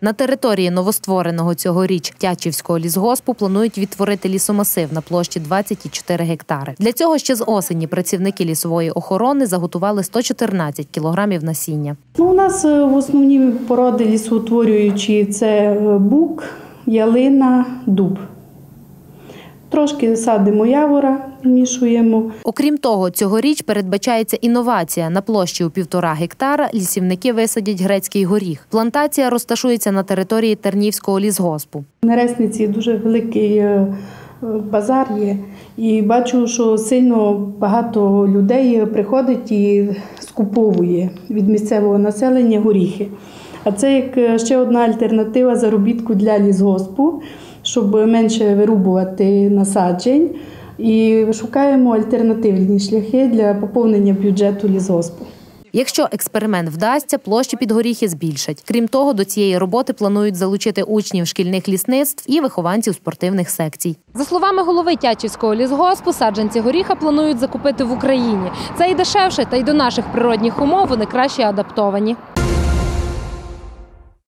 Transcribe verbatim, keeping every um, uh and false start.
На території новоствореного цьогоріч Тячівського лісгоспу планують відтворити лісомасив на площі двадцять цілих чотири гектари. Для цього ще з осені працівники лісової охорони заготували сто чотирнадцять кілограмів насіння. Ну, у нас в основні породи лісоутворюючі – це бук, ялина, дуб. Трошки садимо явора, вмішуємо. Окрім того, цьогоріч передбачається інновація. На площі у півтора гектара лісівники висадять грецький горіх. Плантація розташується на території Тернівського лісгоспу. На Ресниці дуже великий базар є. І бачу, що сильно багато людей приходить і скуповує від місцевого населення горіхи. А це як ще одна альтернатива заробітку для лісгоспу, щоб менше вирубувати насаджень. І шукаємо альтернативні шляхи для поповнення бюджету лісгоспу. Якщо експеримент вдасться, площі під горіхи збільшать. Крім того, до цієї роботи планують залучити учнів шкільних лісництв і вихованців спортивних секцій. За словами голови Тячівського лісгоспу, саджанці горіха планують закупити в Україні. Це і дешевше, та й до наших природних умов вони краще адаптовані.